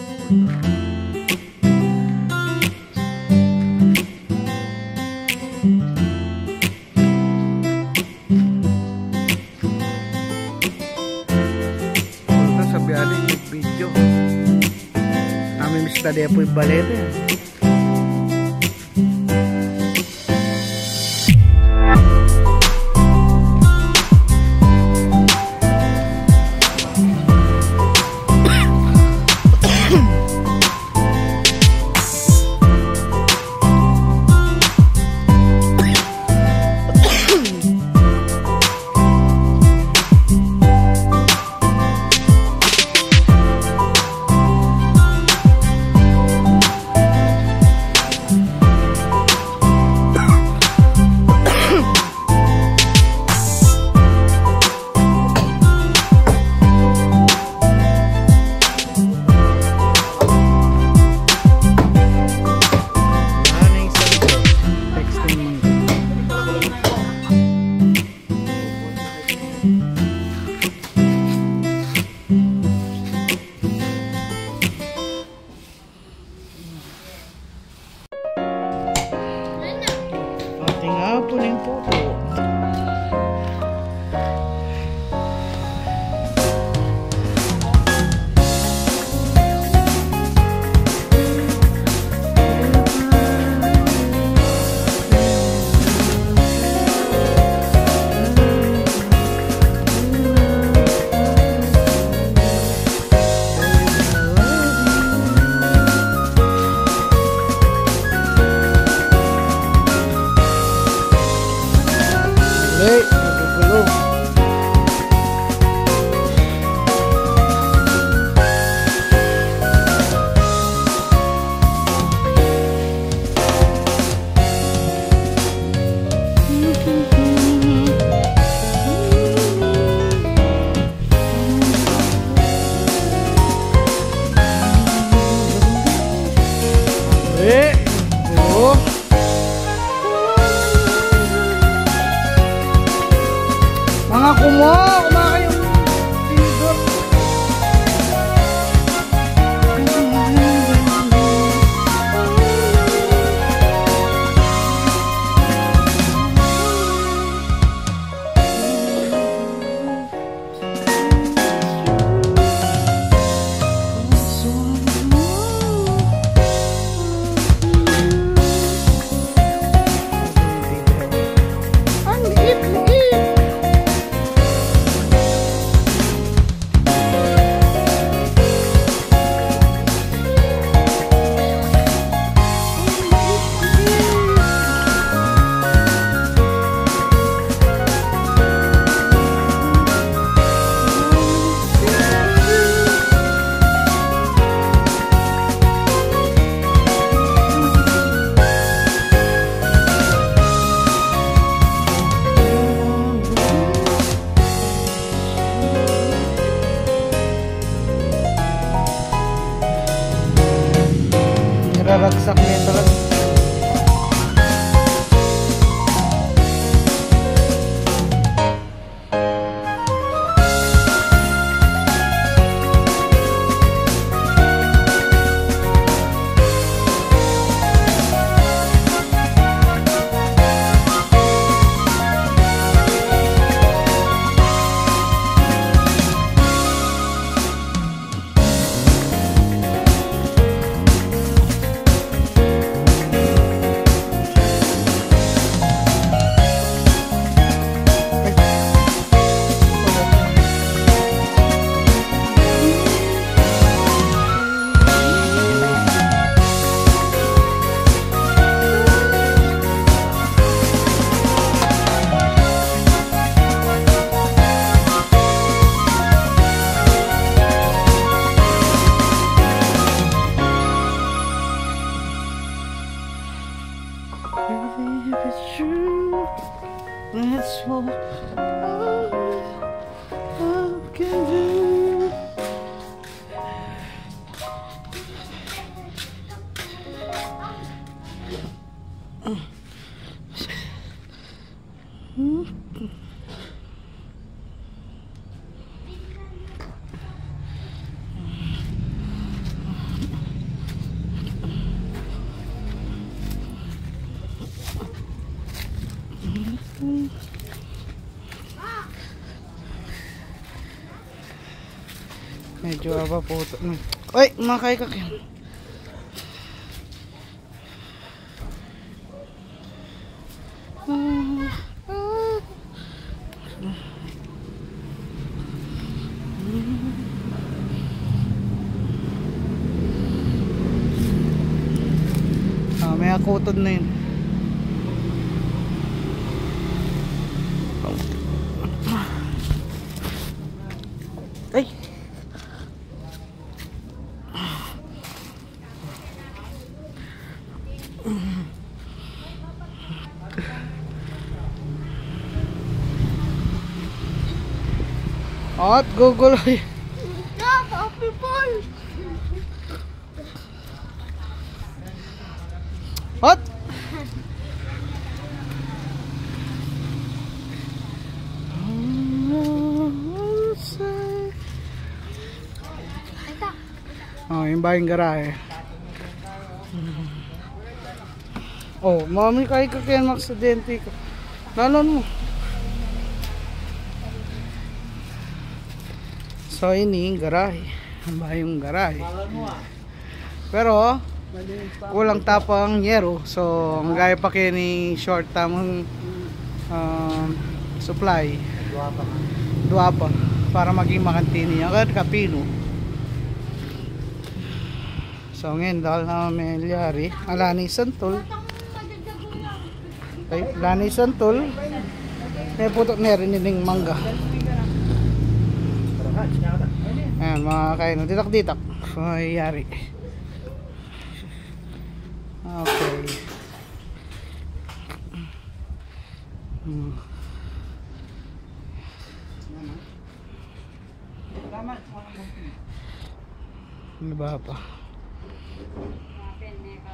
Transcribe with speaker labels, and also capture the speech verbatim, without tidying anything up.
Speaker 1: Tadi po yung balete. Mga kumo, kumain yung tinidor. Raragsak niya talaga. If it's true, that's all I can do. medyo aba po ito. Ay, mga kaikak yan. Ah, may akutod na yun. Ay! At guguloy.
Speaker 2: Stop, oh, people!
Speaker 1: At! Oh, yung bayang garahe. Oh, mami kay ka kaya maksidente ka. Lalon mo. So ini garahe. Ang bayang garahe. Pero kulang tapang yero. So ang gaya pa kaya ni short tamang um, supply. Dua pa. Para maging makantini. Agad kapino. So ngayon dahil na may liyari alani santol ay lani santol may putok na rin yung mangga. Ayan mga kain ditak ditak ay yari. Okay. hmm. Ano ba pa?